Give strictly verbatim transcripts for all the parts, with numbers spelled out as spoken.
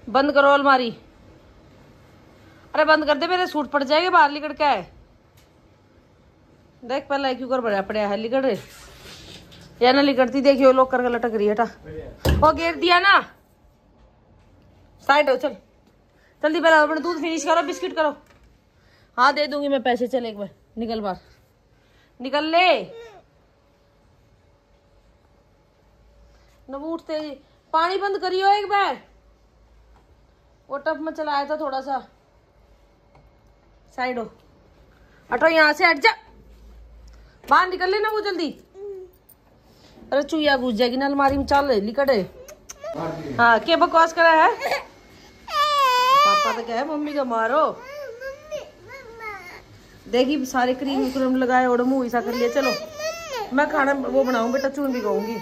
बंद करो अलमारी। अरे बंद कर दे, मेरे सूट पड़ जाएंगे बाहर। लिकड़ क्या है देख, पहले क्यों कर बड़ा पड़ा है। लिकड़ रहे या ना लिकड़ती, देखियो लोग करके लटक रही है। हटा वो गिर दिया ना, साइड हो। चल जल्दी पहले अपना दूध फिनिश करो, बिस्किट करो। हाँ दे दूंगी मैं पैसे। चल एक बार निकल बाहर, निकल ले। न उठते पानी बंद करियो एक बार। वो टब में चलाया था थोड़ा सा। साइड हो, हटो यहाँ से, हट जा। बाहर निकल लेना वो जल्दी। अरे चूया घुस जाएगी ना अलमारी में। चल लिकड़े। हाँ क्या बकवास करा है? पापा तो क्या है, मम्मी का मारो। देखी सारे क्रीम क्रीम लगाए और मुंह ऐसा कर लिया। चलो मैं खाना वो बनाऊं बेटा, चून भी कहूंगी।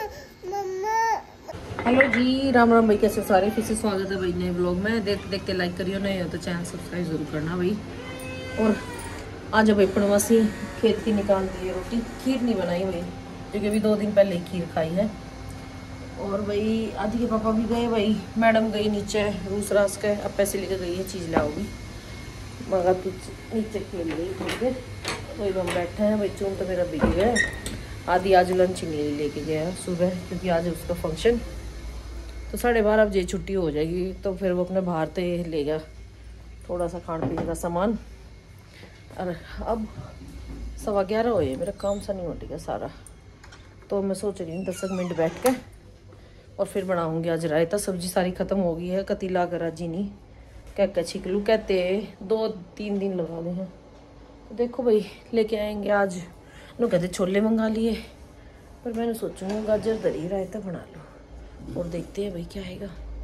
हेलो जी, राम राम भाई, कैसे सारे? फिर से स्वागत है भाई नए ब्लॉग में। देखते देखते लाइक करियो, नहीं हो तो चैनल सब्सक्राइब जरूर करना भाई। और आज भाई पड़वासी खेत की निकाल दी है रोटी। खीर नहीं बनाई भाई, क्योंकि अभी दो दिन पहले खीर खाई है। और भाई आदि के पापा भी गए भाई, मैडम गई नीचे रूस रास के, अब पैसे लेकर गई है, चीज़ लाओगी मगर तू नीचे खेल गई थोड़ी देर। वही हम बैठे हैं भाई। चून तो मेरा बिक गया। आदि आज लंच नहीं लेके गया सुबह, क्योंकि आज है उसका फंक्शन। तो साढ़े बारह बजे छुट्टी हो जाएगी, तो फिर वो अपने बाहर से लेगा थोड़ा सा खाने पीने का सामान। और अब सवा ग्यारह हुए, मेरा काम सा नहीं हो रहा सारा। तो मैं सोच रही हूँ दस मिनट बैठ के और फिर बनाऊँगी आज रायता। सब्जी सारी ख़त्म हो गई है, कतीला करा जी नहीं क्या क्या छिक लूँ कहते दो तीन दिन लगा दे हैं। तो देखो भाई लेके आएंगे आज। नो कहते छोले मंगा लिए, पर मैंने सोचूंगा गाजर दरी रायता बना लो और देखते हैं भाई क्या आएगा।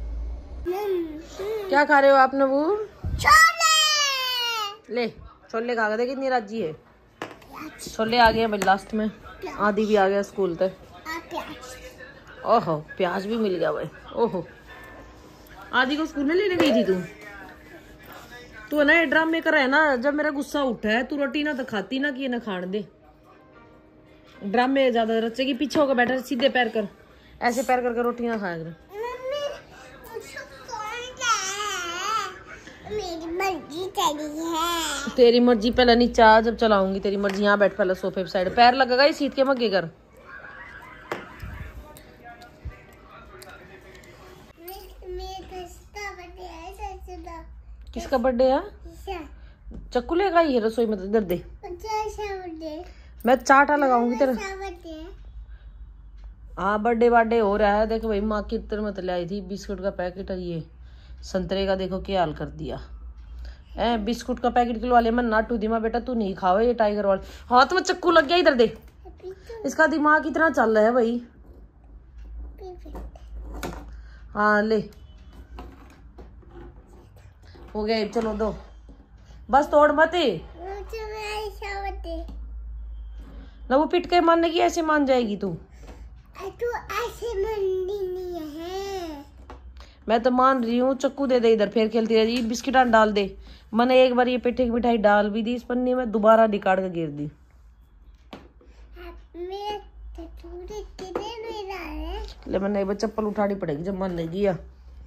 क्या खा रहे हो आप नबू? छोले। ले छोले खा के दे, कितनी राजी है। छोले आ गए भाई लास्ट में। आदि भी आ गया स्कूल तक। ओहो प्याज भी मिल गया भाई। ओहो आदि को स्कूल में लेने गई थी तू? तू है ना ड्रामे कर है ना, जब मेरा गुस्सा उठा है तू रोटी ना तो खाती ना कि ना खाने दे। ड्रामे ज्यादा रचेगी, पीछे होकर बैठा सीधे पैर कर, ऐसे पैर करके रोटी ना खाया कर। मेरी मर्जी तेरी है। तेरी मर्जी पहले नीचे आ, जब चलाऊंगी तेरी मर्जी। यहाँ बैठ पहले सोफे पे साइड, पैर लगेगा ये सीट के मगे कर। किसका बर्थडे है? चक्कू लेगा ये रसोई में, इधर दे। मैं चाटा लगाऊंगी तेरा। हाँ बर्थडे बर्थडे हो रहा है। देखो भाई माँ की तरह मत लाई थी बिस्कुट का पैकेट है, ये संतरे का देखो क्या हाल कर दिया है। बिस्कुट का पैकेट किलो वाले मैं नाटू दी माँ बेटा तू नहीं खाओ ये टाइगर वाले। हाथ में चक्कू लग गया, इधर दे। इसका दिमाग कितना चल रहा है भाई। हाँ ले हो गया, चलो दो बस, तोड़ मत ना। वो पिट के मानने की ऐसे मान जाएगी तू? तो ऐसे नहीं है। मैं तो मान रही हूँ। चक्कू दे दे इधर, फिर खेलती रही। बिस्किट डाल दे। मैंने एक बार ये पेठे की मिठाई डाल भी दी इस पन्नी में, दोबारा निकाल के गिर दी। ले मैंने एक बार चप्पल उठानी पड़ेगी जब मान लेगी। या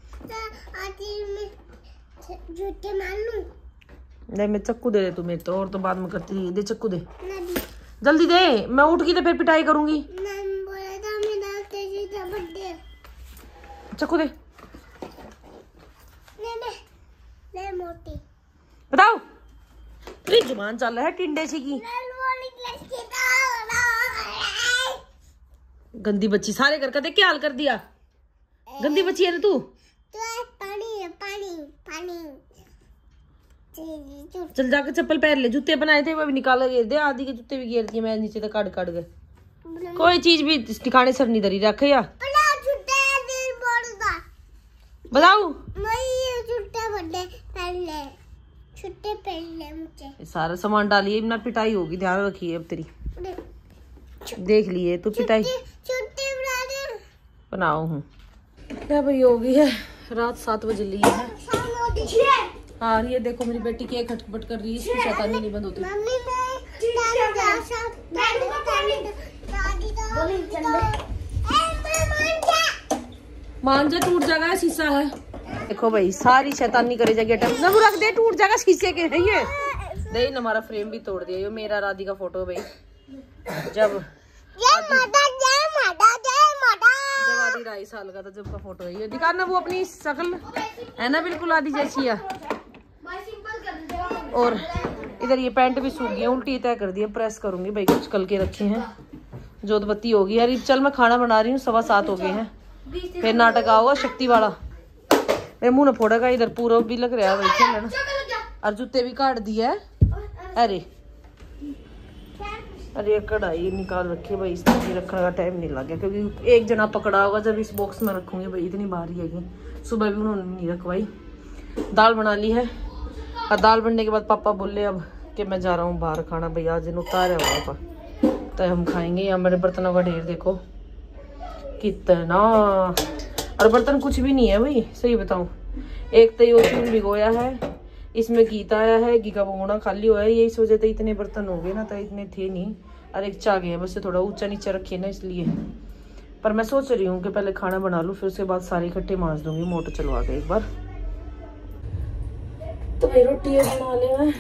जूते मार लूं? नहीं मैं चक्कू दे दे तू मेरे तो, और तो बाद में करती। दे चक्कू दे जल्दी दे, मैं उठ की तो फिर पिटाई करूंगी। चक्कू दे। ले ले ले मोटी। बताओ तेरी जुबान चल रहा है टिंडे सी की। गंदी बच्ची, सारे घर का देख क्या हाल कर दिया। गंदी बच्ची है ना तू। पानी पानी पानी। चल जाकर चप्पल पहन ले। जूते बनाए थे वो भी निकाल के दे। आदि के जूते भी गिर दिए मैं नीचे तक काट काट गए। कोई चीज भी ठिकाने सर नहीं धरी रखे या बताओ। सारा सामान डालिए ना, पिटाई होगी, ध्यान रखिए अब तेरी। देख लिए तू पिटाई बनाओ हूँ क्या भाई। हो गई है रात, सात बजे ली है। हाँ ये देखो मेरी बेटी केक खटपट कर रही है, इसकी शैतानी नहीं बंद होती। मान जा, टूट जाएगा शीशा है। देखो भाई सारी शैतानी करे जाएगी अटेम्प्ट ना रख दे, टूट जाएगा शीशे के है ये। नहीं हमारा फ्रेम भी तोड़ दिया। ये मेरा राधी का फोटो भाई, जब जब आधी ढाई साल का था जब का फोटो है ये। दिखाना वो अपनी शक्ल है ना बिल्कुल आधी जैसी है। और इधर ये पैंट भी सूख गई, उल्टी तय कर दी, प्रेस करूंगी भाई। कुछ कल के रखे हैं, जोत बत्ती होगी यार। चल मैं खाना बना रही हूँ, सवा सात हो गए हैं, फिर नाटक आओगा शक्ति वाला। मेरे मुंह ने फोड़ेगा, इधर पूरा भी लग रहा है भाई खेलना। और जूते भी काट दिया है। अरे अरे कढ़ाई निकाल रखी है भाई, इस तरह रखने का टाइम नहीं लग गया क्योंकि एक जना पकड़ा होगा जब इस बॉक्स में रखूंगी भाई। इतनी भारी है, सुबह भी उन्होंने नहीं रखवाई। दाल बना ली है और दाल बनने के बाद पापा बोले अब कि मैं जा रहा हूँ बाहर खाना भाई। आज उतारा हुआ था तो हम खाएंगे। यहाँ मेरे बर्तनों का ढेर देखो कितना, और बर्तन कुछ भी नहीं है भाई सही बताऊं। एक तो ये चून भिगोया है, इसमें गीता आया है, घी का भगोना खाली हुआ है। यही वजह से इतने बर्तन हो गए ना, तो इतने थे नहीं। और एक चाह गए बस, थोड़ा ऊंचा नीचा रखे ना इसलिए। पर मैं सोच रही हूँ कि पहले खाना बना लूँ, फिर उसके बाद सारे इकट्ठे मांज दूंगी मोटर चलवा के एक बार। तो भाई रोटी बना ले मैं।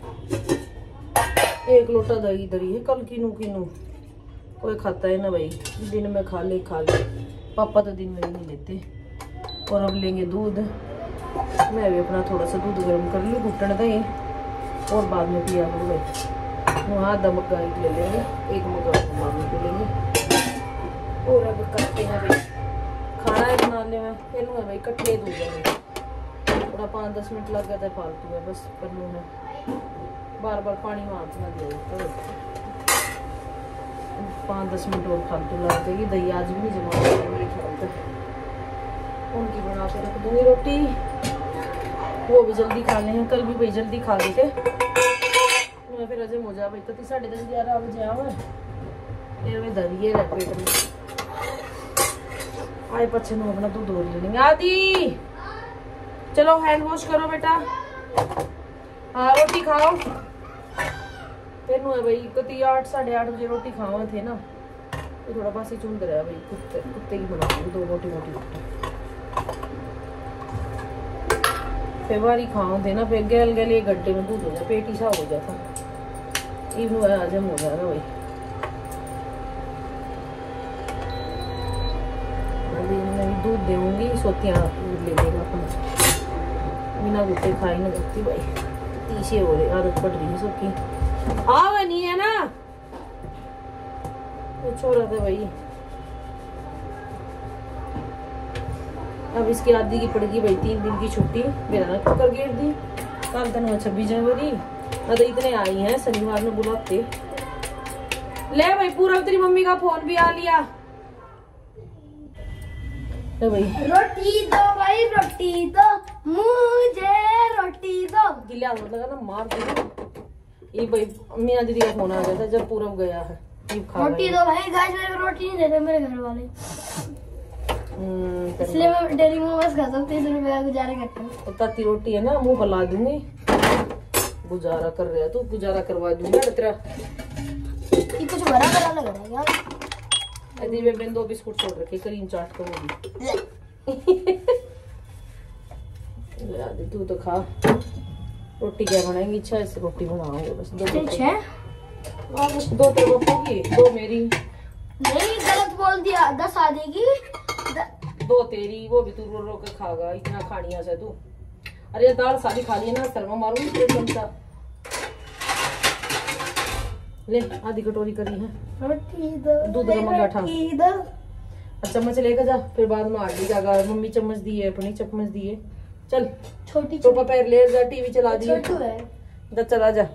एक लोटा दही दरी है, कल किनू किनू कोई खाता है ना भाई। दिन में खा ले खा ले, पापा तो दिन में ही नहीं लेते। और अब लेंगे दूध, मैं भी अपना थोड़ा सा दूध गर्म कर लूँ घुटन दही, और बाद में पिया करूँ भाई। वहाँ आधा मग्गा एक ले लेंगे, एक मग्गा बाद में पी लेंगे। और अब करते हैं भाई खाना है बना ले मैं, फिर मैं भाई कट्ठे दूध जाएंगे। थोड़ा पाँच दस मिनट लग गया था फालतू है बस करने में, बार बार पानी में हाथ ना दिया तो पाँच दस मिनट और फालतू लगा देगी। दही आज भी नहीं जमा मेरे ख्याल तक, उनकी बना के रख दूंगी रोटी। वो भी जल्दी खा लेंगे, कल भी भाई जल्दी खा लेते मैं, फिर अजय हो जा भाई। तो साढ़े दस ग्यारह बजे आवा फिर मैं धरिए रह पेट में आए पच्छे में अपना दूध और ले लेंगे। आदि चलो हैंड वॉश करो बेटा, हाँ रोटी खाओ। फिर नु है भाई कति आठ साढ़े आठ बजे रोटी खावा थे ना, तो थोड़ा पास ही चुन रहा भाई। कुत्ते कुत्ते की बना दो मोटी मोटी रोटी, फिर बारी खाओ थे ना, फिर गैल गैल एक घंटे में दूध हो जाए, पेट ही सा हो जाता। इवन हजम हो जाएगा भाई। मैं दूध देऊंगी, सोतियाँ दूध ले लेगा अपना, बिना गुट्टे खाई ना करती भाई। तीसरे हो रही आदत पड़ रही है सबकी। आवा नहीं है ना वो छोड़ा था भाई। अब इसकी आदि की पड़ेगी भाई तीन दिन की छुट्टी, मेरा ना कर गेट दी। कल तक छब्बीस जनवरी ना, तो इतने आई हैं शनिवार में बुलाते। ले भाई पूरा तेरी मम्मी का फोन भी आ लिया। ले भाई रोटी दो भाई, रोटी दो मुझे, रोटी दो। गिला हाथ लगा ना मार दे। ये भाई मीना दीदी का फोन आ गया था जब पूरब गया है। रोटी दो भाई, गाइस मेरे को रोटी नहीं देते मेरे घर वाले, इसलिए मैं डेली में बस खाता हूँ। तीस रुपए का गुजारा करता हूँ। ताती रोटी है ना मुंह पर ला दूंगी, गुजारा कर रहा है तो गुजारा करवा दूंगी तेरा। ये कुछ बड़ा बड़ा लग रहा है यार। अदी में मैंने दो बिस्कुट छोड़ रखे, क्रीम चाट का वो भी। आदि तू तो खा। रोटी क्या बनाएंगी? इच्छा है रोटी बनाओगे बस दो। छह दो तेरे बप्पू की, दो मेरी। नहीं गलत बोल दिया, दस आ जाएगी। दो तेरी, वो भी तू रो रो के खागा। इतना खानिया से तू। अरे दाल सारी खा ली ना, शर्मा मारूंगी चमचा। ले आधी कटोरी करी है रोटी दो, दूध का मग्गा ठा दो। चम्मच लेकर जा, फिर बाद में आटी का मम्मी चम्मच दी है, अपनी चम्मच दी है। चल छोटी तो पैर ले जा, टीवी चला दी है। चला जा।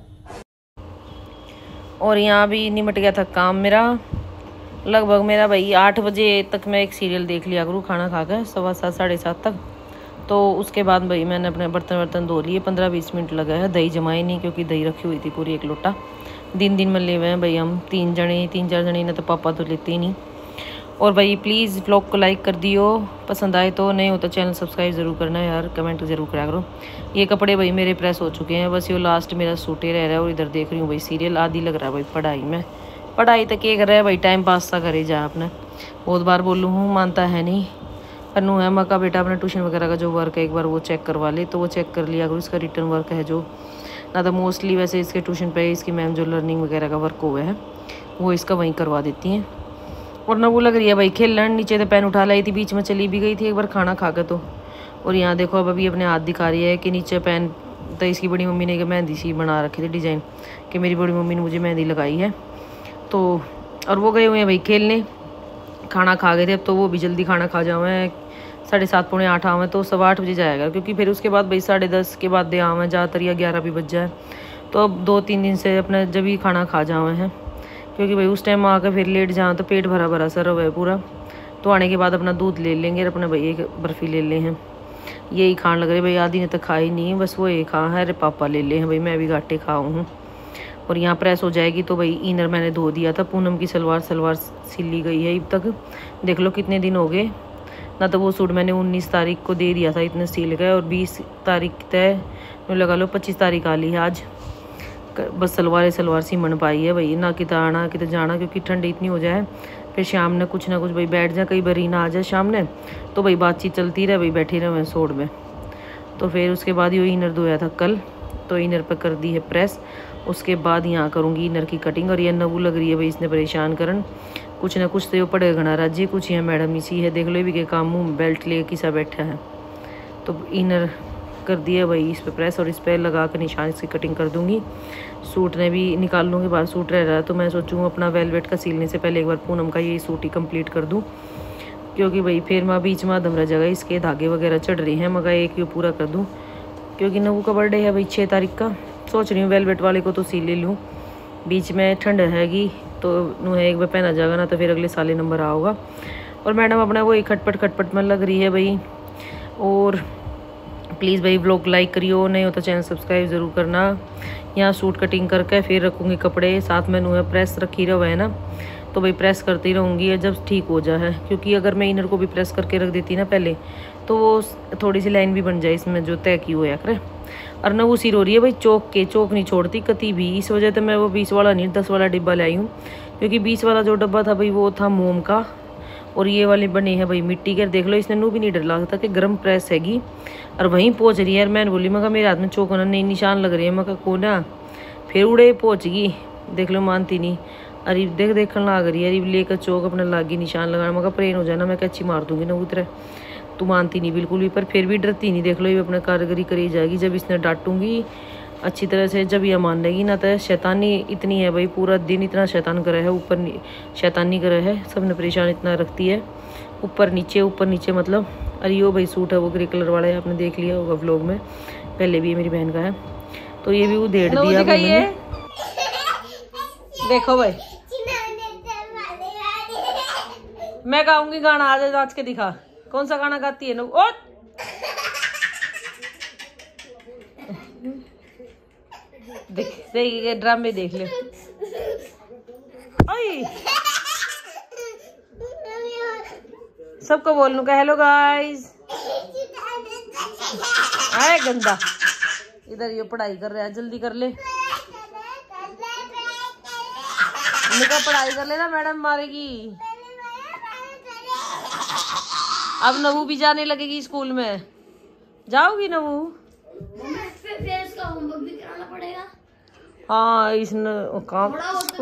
और यहाँ भी निमट गया था काम मेरा लगभग। मेरा भाई आठ बजे तक मैं एक सीरियल देख लिया करूँ खाना खाकर, सवा सात साढ़े सात तक। तो उसके बाद भाई मैंने अपने बर्तन वर्तन धो लिए। पंद्रह बीस मिनट लगा है, दही जमाई नहीं क्योंकि दही रखी हुई थी पूरी एक लोटा। दिन दिन में ले हुए हैं भाई हम तीन जने तीन चार जने ना, तो पापा तो लेते ही नहीं। और भाई प्लीज़ व्लॉग को लाइक कर दियो, पसंद आए तो। नहीं हो तो चैनल सब्सक्राइब ज़रूर करना यार, कमेंट ज़रूर करा करो। ये कपड़े भाई मेरे प्रेस हो चुके हैं, बस ये लास्ट मेरा सूटे रह रहा है। और इधर देख रही हूँ भाई सीरियल। आदि लग रहा है भाई पढ़ाई में। पढ़ाई तक ये कर रहा है भाई, टाइम पास सा करे जा अपना। बहुत बार बोलूँ हूँ मानता है नहीं। अनु है माँ का बेटा अपना ट्यूशन वगैरह का जो वर्क है एक बार वो चेक करवा ले, तो वो चेक कर लिया अगर उसका रिटर्न वर्क है जो ना, तो मोस्टली वैसे इसके ट्यूशन पे इसकी मैम जो लर्निंग वगैरह का वर्क हुआ है वो इसका वहीं करवा देती हैं। और ना वो लग रही है भाई खेलन, नीचे तो पेन उठा लाई थी, बीच में चली भी गई थी एक बार खाना खा के तो। और यहाँ देखो अब अभी अपने हाथ दिखा रही है कि नीचे पेन, तो इसकी बड़ी मम्मी ने मेहंदी सी बना रखी थी डिज़ाइन, कि मेरी बड़ी मम्मी ने मुझे मेहंदी लगाई है तो। और वो गए हुए हैं भाई खेलने, खाना खा गए थे, अब तो वो भी जल्दी खाना खा जाए, साढ़े सात पौने आठ आवे तो सवा आठ बजे जाएगा, क्योंकि फिर उसके बाद भाई साढ़े दस के बाद दे आवे ज़्यादातर, या ग्यारह भी बज जाए। तो अब दो तीन दिन से अपने जब ही खाना खा जावे हैं, क्योंकि भाई उस टाइम आकर फिर लेट जाओ तो पेट भरा भरा सर है पूरा। तो आने के बाद अपना दूध ले लेंगे और अपने भाई एक बर्फ़ी ले ले हैं, यही खान लग रहे भाई। आधी ने तो खाई नहीं, बस वो ये खा है, अरे पापा ले ले हैं भाई, मैं भी घाटे खाऊँ हूँ। और यहाँ प्रेस हो जाएगी तो भाई इनर मैंने धो दिया था, पूनम की सलवार सलवार सिली गई है अब तक, देख लो कितने दिन हो गए ना। तो वो सूट मैंने उन्नीस तारीख को दे दिया था, इतने सिल गए, और बीस तारीख तय लगा लो, पच्चीस तारीख आ ली है आज, बस सलवार सलवार सिमन पाई है भाई, ना कितना आना कितना जाना, क्योंकि ठंड इतनी हो जाए फिर शाम ने कुछ ना कुछ भाई बैठ जाए, कई बार ना आ जाए शाम ने, तो भाई बातचीत चलती रहे भाई, बैठे रहे सोड़ में। तो फिर उसके बाद ये इनर धोया था कल, तो इनर पर कर दी है प्रेस, उसके बाद यहाँ करूँगी इनर की कटिंग। और ये नवू लग रही है भाई, इसने परेशान करन, कुछ ना कुछ तो ये पड़े घना राज्य, कुछ यहाँ मैडम इसी है, देख लो भी के काम मुँह बेल्ट ले किसा बैठा है। तो इनर कर दिया भाई इस पे प्रेस, और इस पर लगा कर निशान इसकी कटिंग कर दूंगी। सूट ने भी निकाल लूँगी, बाहर सूट रह रहा है तो मैं सोचूँ अपना वेलवेट का सीलने से पहले एक बार पूनम का ये सूट ही कंप्लीट कर दूँ, क्योंकि भाई फिर मैं बीच में दमरा जगह इसके धागे वगैरह चढ़ रही हैं, मगर एक ये पूरा कर दूँ, क्योंकि नवू का बर्थडे है भाई छः तारीख का। सोच रही हूँ वेलवेट वाले को तो सील ले लूँ, बीच में ठंड हैगी तो नू है एक बार पहना जाएगा ना, तो फिर अगले साल नंबर आओगा। और मैडम अपना वही खटपट खटपट में लग रही है भाई। और प्लीज़ भाई व्लॉग लाइक करियो, नहीं हो तो चैनल सब्सक्राइब ज़रूर करना। यहाँ सूट कटिंग करके फिर रखूँगी कपड़े, साथ में नू है प्रेस रखी रहो है ना, तो भाई प्रेस करती रहूँगी जब ठीक हो जाए, क्योंकि अगर मैं इनर को भी प्रेस करके रख देती ना पहले, तो वो थोड़ी सी लाइन भी बन जाए इसमें जो तय की हुआ करे। और ना वो सिर हो रही है भाई चौक के, चौक नहीं छोड़ती कती भी, इस वजह से मैं वो बीस वाला नहीं दस वाला डिब्बा लाई हूँ, क्योंकि बीस वाला जो डब्बा था भाई वो था मोम का, और ये वाले बने हैं भाई मिट्टी के। देख लो इसने नू भी नहीं डर लगता कि गर्म प्रेस हैगी, और वहीं पहुँच रही है। यार मैंने बोली मगर मेरे हाथ में चौक होना नहीं, निशान लग रही है, मगर को ना फिर उड़े पहुँच गई, देख लो मानती नहीं। अरे देख देखने लग रही है, अरे लेकर चौक अपने लागी निशान लगाना, मगर प्रेन हो जाना, मैं कच्ची मार दूंगी ना उतरे। तू मानती नहीं बिल्कुल भी, पर फिर भी डरती नहीं, देख लो ये अपने कारीगरी करी जाएगी। जब इसने डांटूंगी अच्छी तरह से, जब यह मान लेगी ना, तो शैतानी इतनी है भाई, पूरा दिन इतना शैतान करे है, ऊपर शैतानी करे है, सबने परेशान इतना रखती है, ऊपर नीचे ऊपर नीचे मतलब। अरे यो भाई सूट है वो ग्रे कलर वाला है, आपने देख लिया होगा व्लॉग में, पहले भी ये मेरी बहन का है, तो ये भी वो डेढ़ दिया मैंने। देखो भाई मैं गाऊंगी गाना, आज नाच के दिखा, कौन सा गाना गाती है ना? ओ देख देख ड्रामे देख ले। ओए सबको बोल लूं का हेलो गाइस। आए गंदा, इधर ये पढ़ाई कर रहा है, जल्दी कर ले, निका पढ़ाई कर लेना, मैडम मारेगी। अब नवू भी जाने लगेगी स्कूल में, जाओगी नवू? फिर इसका होमवर्क भी कराना पड़ेगा। हाँ इसने काम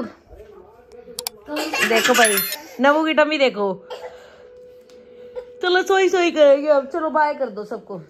देखो भाई, नवू की टम्मी देखो। चलो सोई सोई करेंगे अब, चलो बाय कर दो सबको।